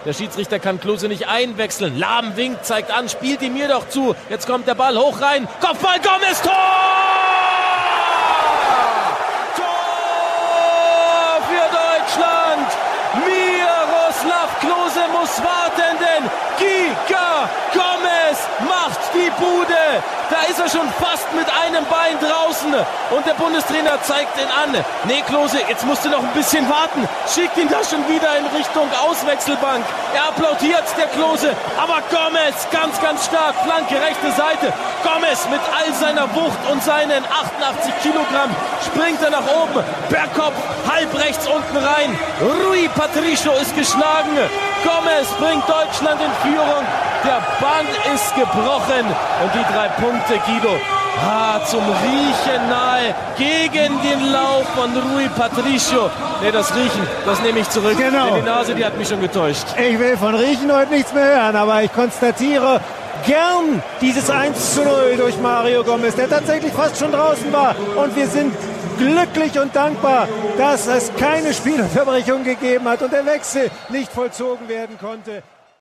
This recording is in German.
Der Schiedsrichter kann Klose nicht einwechseln. Lahm winkt, zeigt an, spielt ihn mir doch zu. Jetzt kommt der Ball hoch rein. Kopfball, Gomez, Tor! Tor für Deutschland! Miroslav Klose muss warten, denn Giga Gomez macht die Bude. Da ist er schon fast mit einem Bein draußen. Und der Bundestrainer zeigt ihn an. Nee, Klose, jetzt musst du noch ein bisschen warten. Schickt ihn da schon wieder in Richtung Auswechselbank. Er applaudiert, der Klose. Aber Gomez, ganz, ganz stark. Flanke, rechte Seite. Gomez mit all seiner Wucht und seinen 88 Kilogramm springt er nach oben. Per Kopf, halb rechts unten rein. Rui Patricio ist geschlagen. Gomez bringt Deutschland in Führung. Der Bann ist gebrochen. Und die 3 Punkte, Guido, zum Riechen nahe. Gegen den Lauf von Rui Patricio. Nee, das Riechen, das nehme ich zurück. Genau. Denn die Nase, die hat mich schon getäuscht. Ich will von Riechen heute nichts mehr hören, aber ich konstatiere gern dieses 1:0 durch Mario Gomez, der tatsächlich fast schon draußen war. Und wir sind glücklich und dankbar, dass es keine Spielunterbrechung gegeben hat und der Wechsel nicht vollzogen werden konnte.